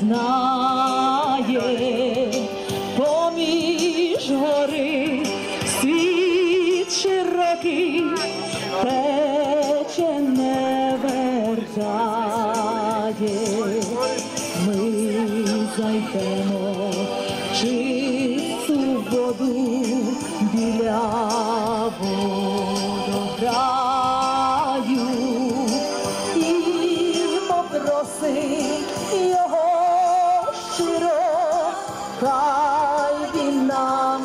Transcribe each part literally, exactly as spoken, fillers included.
знає, поміж гори світ широкий тече не вертає. Ми зайдемо чисту воду біля водограю і попросим його щиро, хай він нам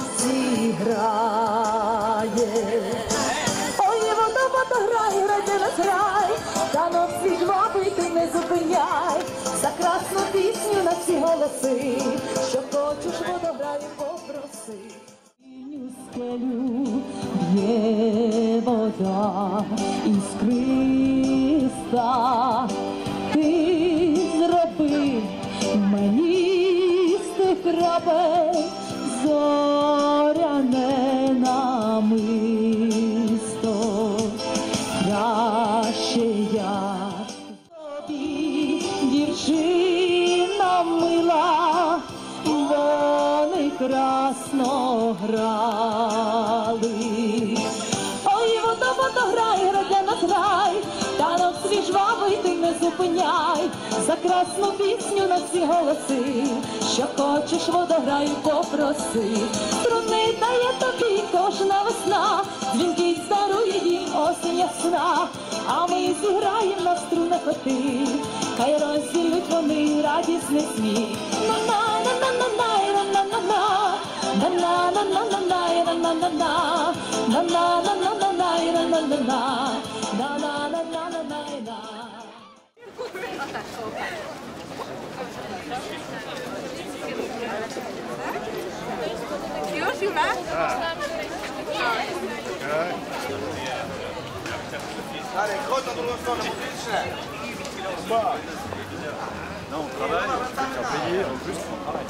зіграє. Ой, вода, вода, грай, грай, де нас грай, та нам всіх вабить, ти не зупиняй, за красну пісню на всі голоси, що хочеш водограю, попроси. Синю скелю б'є вода іскриста, ти зроби мені з тих крапель зоряне намисто. Краще я тобі, дівчина мила, вони красно грали. Ой, вода, вода, грай, грай, нас грай, танок свій жвавий, ти не зупиняй, за красну пісню на всі голоси, що хочеш водограю, попроси. Струни дає тобі кожна весна, дзвінки дарує їм осінь ясна, а ми зіграєм на струнах оти, хай розділють вони радісний сміх. Allez, crotte dans le restaurant, la montée. Non, on travaille, on peut faire payer, en plus on travaille.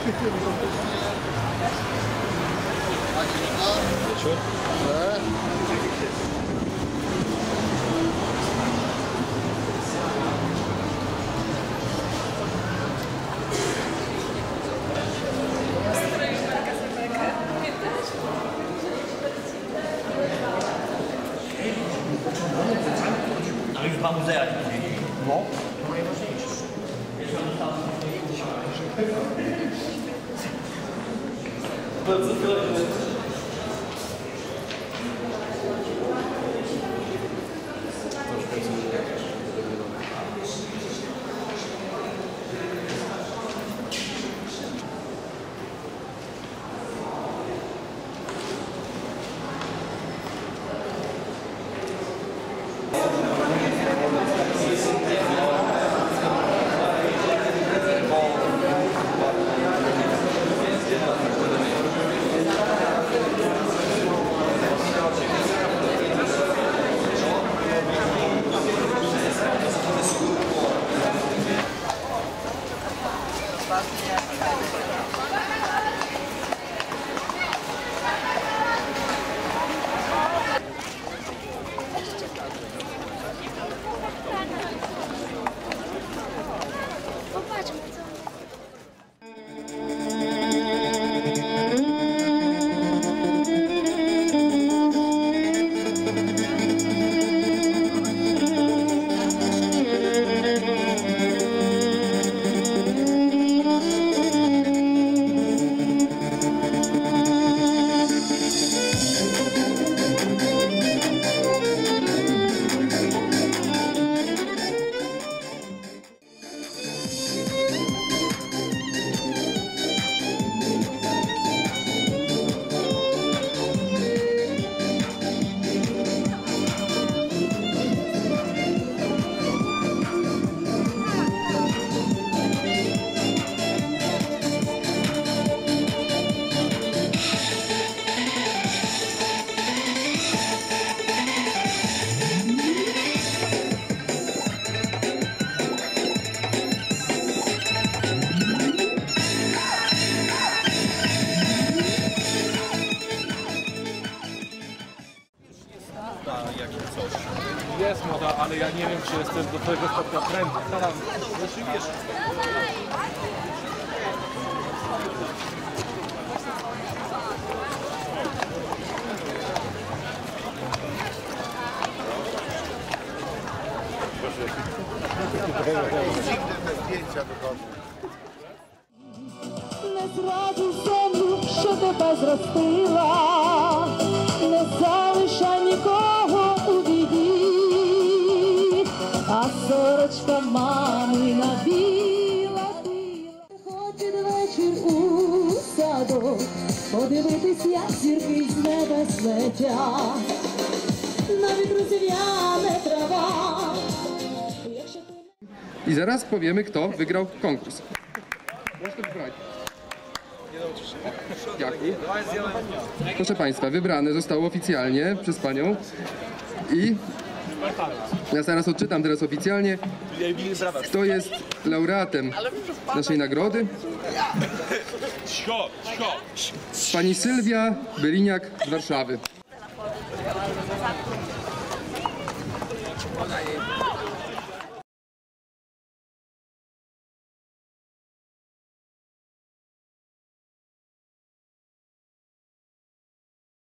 Ale już dwa muzea. No. Bardzo fajnie. Jest moda, ale ja nie wiem, czy jestem do tego stopnia prędki. Staram się, wiesz. Не зраджуй землю, що тебе зростила, не залишай нікого у біді, а сорочка мамина біла, біла. Приходь під вечір у садок, подивитись, як зірки з небес летять, на вітру зів'яне трава. Якщо ти... I zaraz powiemy, kto wygrał konkurs. Możesz to wybrać. Jakub. Proszę Państwa, wybrane zostało oficjalnie przez Panią i ja zaraz odczytam teraz oficjalnie, kto jest laureatem naszej nagrody. Pani Sylwia Byliniak z Warszawy.